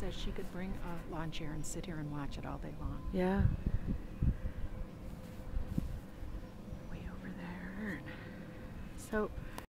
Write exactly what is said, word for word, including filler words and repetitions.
says she could bring a lawn chair and sit here and watch it all day long. Yeah. Way over there. So